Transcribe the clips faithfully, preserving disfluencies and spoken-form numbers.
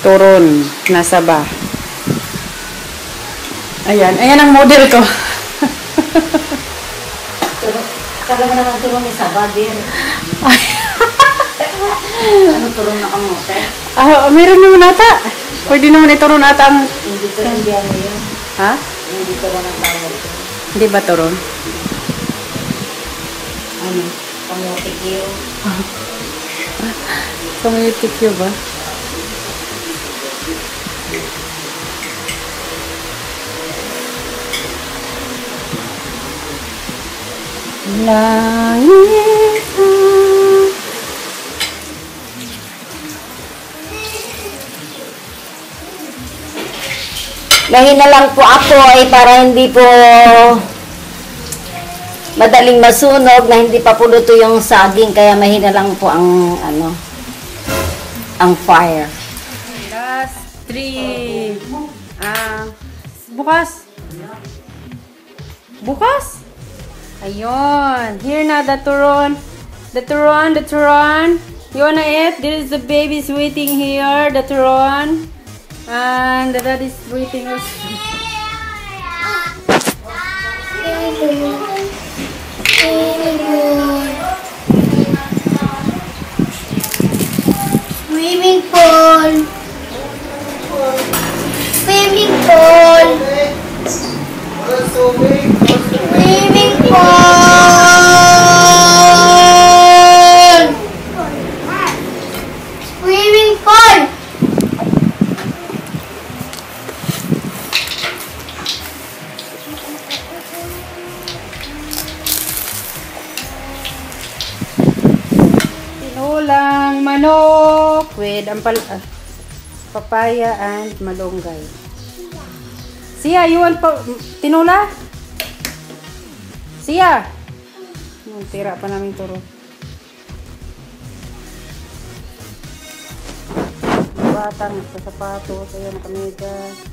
turon. Nasa ba? Ayan. Ayan ang model ko. Kala mo naman turon ni Saba din. Ano turon na kamote? Ah, meron naman ata. Pwede naman ituron ata ang... Hindi turon di ano yun. Ha? Hindi turon ang tawag ko. Hindi ba turon? Ano? Kamote kiyo. Kamuti Q ba? Langit Mahina lang po ako ay para hindi po madaling masunog na hindi pa po luto yung saging kaya mahina lang po ang ano ang fire. Last three. Ah, bukas. Bukas? Ayun. Here na the turon. The turon, the turon. You wanna eat? There is the baby's waiting here. The turon. And the dad is waiting us. Swimming pool. Swimming pool. Swimming pool. Swimming pool. Tinulang manok with ampal uh, papaya and malunggay. Sia, you want pa tinula? Sia. Hmm, tira pa namin turo. Batang sa sapatos, ayun nakamedyas.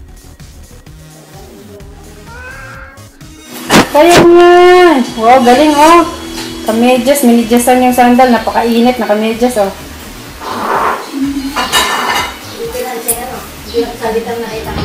Kaya nga. Wow, galing oh. Kamedyas, minidyasan yung sandal. Napakainit na kamedyas oh. Hindi lang siya ano. Hindi lang sabitan na kita.